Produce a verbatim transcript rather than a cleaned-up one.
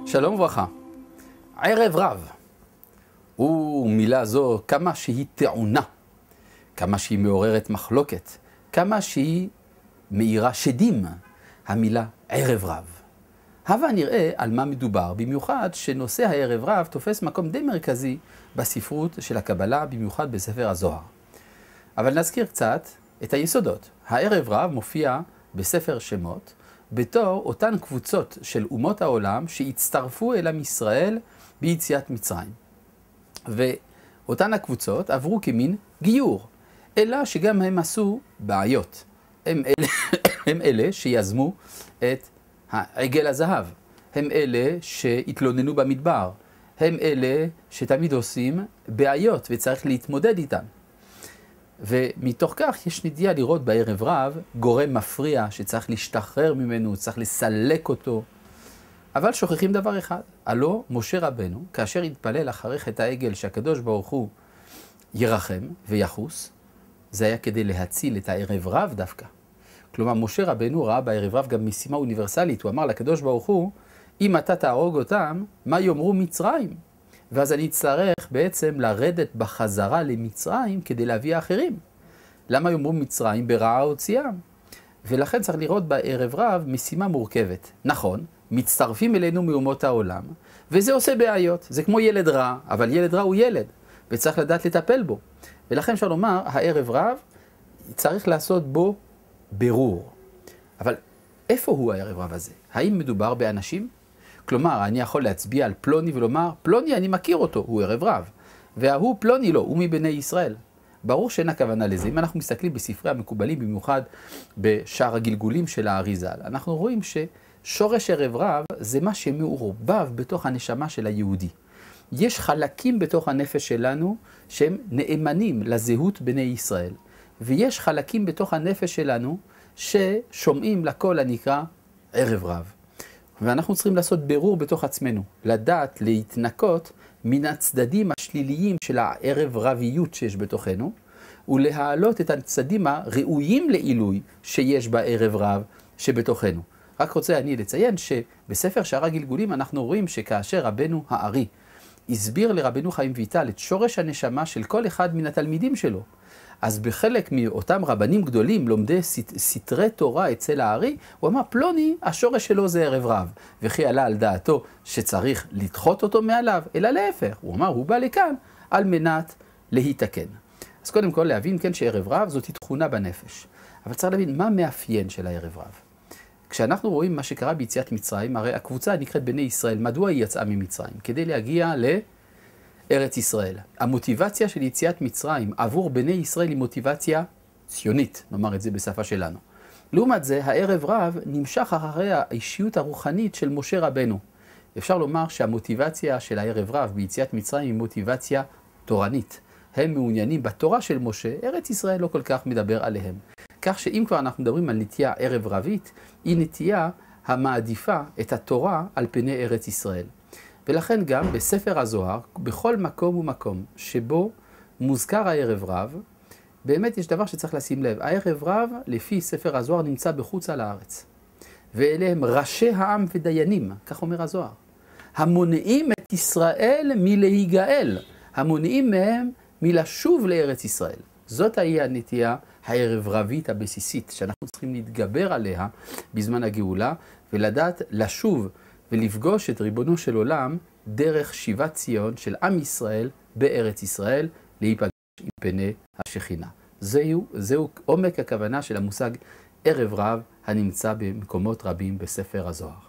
שלום וברכה. ערב רב, ומילה זו כמה שהיא טעונה, כמה שהיא מעוררת מחלוקת, כמה שהיא מאירה שדים, המילה ערב רב. הבה נראה על מה מדובר, במיוחד שנושא הערב רב תופס מקום די מרכזי בספרות של הקבלה, במיוחד בספר הזוהר. אבל נזכיר קצת את היסודות. הערב רב מופיע בספר שמות, בתור אותן קבוצות של אומות העולם שהצטרפו אל עם ישראל ביציאת מצרים. ואותן הקבוצות עברו כמין גיור, אלא שגם הם עשו בעיות. הם אלה, הם אלה שיזמו את העגל הזהב, הם אלה שהתלוננו במדבר, הם אלה שתמיד עושים בעיות וצריך להתמודד איתן. ומתוך כך יש נטייה לראות בערב רב גורם מפריע שצריך להשתחרר ממנו, צריך לסלק אותו. אבל שוכחים דבר אחד, הלא משה רבנו, כאשר התפלל אחרי חטא העגל שהקדוש ברוך הוא ירחם ויחוס, זה היה כדי להציל את הערב רב דווקא. כלומר, משה רבנו ראה בערב רב גם משימה אוניברסלית, הוא אמר לקדוש ברוך הוא, אם אתה תהרוג אותם, מה יאמרו מצרים? ואז אני אצטרך בעצם לרדת בחזרה למצרים כדי להביא אחרים. למה יאמרו מצרים? ברעה הוציאם. ולכן צריך לראות בערב רב משימה מורכבת. נכון, מצטרפים אלינו מאומות העולם, וזה עושה בעיות. זה כמו ילד רע, אבל ילד רע הוא ילד, וצריך לדעת לטפל בו. ולכן אפשר לומר, הערב רב צריך לעשות בו ברור. אבל איפה הוא הערב רב הזה? האם מדובר באנשים? כלומר, אני יכול להצביע על פלוני ולומר, פלוני אני מכיר אותו, הוא ערב רב. וההוא פלוני לא, הוא מבני ישראל. ברור שאין הכוונה לזה. אם אנחנו מסתכלים בספרי המקובלים, במיוחד בשאר הגלגולים של האריז"ל, אנחנו רואים ששורש ערב רב זה מה שמעורבב בתוך הנשמה של היהודי. יש חלקים בתוך הנפש שלנו שהם נאמנים לזהות בני ישראל. ויש חלקים בתוך הנפש שלנו ששומעים לקול הנקרא ערב רב. ואנחנו צריכים לעשות ברור בתוך עצמנו, לדעת להתנקות מן הצדדים השליליים של הערב רביות שיש בתוכנו, ולהעלות את הצדדים הראויים לעילוי שיש בערב רב שבתוכנו. רק רוצה אני לציין שבספר שאר הגלגולים אנחנו רואים שכאשר רבנו הארי הסביר לרבנו חיים ויטל את שורש הנשמה של כל אחד מן התלמידים שלו, אז בחלק מאותם רבנים גדולים, לומדי סתרי תורה אצל הארי, הוא אמר, פלוני, השורש שלו זה ערב רב. וכי עלה על דעתו שצריך לדחות אותו מעליו, אלא להפך. הוא אמר, הוא בא לכאן על מנת להתקן. אז קודם כל להבין, כן, שערב רב זאת תכונה בנפש. אבל צריך להבין מה מאפיין של הערב רב. כשאנחנו רואים מה שקרה ביציאת מצרים, הרי הקבוצה נקראת בני ישראל, מדוע היא יצאה ממצרים? כדי להגיע ל... ארץ ישראל. המוטיבציה של יציאת מצרים עבור בני ישראל היא מוטיבציה ציונית, נאמר את זה בשפה שלנו. לעומת זה, הערב רב נמשך אחרי האישיות הרוחנית של משה רבנו. אפשר לומר שהמוטיבציה של הערב רב ביציאת מצרים היא מוטיבציה תורנית. הם מעוניינים בתורה של משה, ארץ ישראל לא כל כך מדבר עליהם. כך שאם כבר אנחנו מדברים על נטייה ערב רבית, היא נטייה המעדיפה את התורה על פני ארץ ישראל. ולכן גם בספר הזוהר, בכל מקום ומקום שבו מוזכר הערב רב, באמת יש דבר שצריך לשים לב. הערב רב, לפי ספר הזוהר, נמצא בחוץ על הארץ. ואלה הם ראשי העם ודיינים, כך אומר הזוהר. המונעים את ישראל מלהיגאל, המונעים מהם מלשוב לארץ ישראל. זאת היא הנטייה הערב רבית הבסיסית, שאנחנו צריכים להתגבר עליה בזמן הגאולה, ולדעת לשוב ולפגוש את ריבונו של עולם דרך שיבת ציון של עם ישראל בארץ ישראל, להיפגש עם פני השכינה. זהו, זהו עומק הכוונה של המושג ערב רב הנמצא במקומות רבים בספר הזוהר.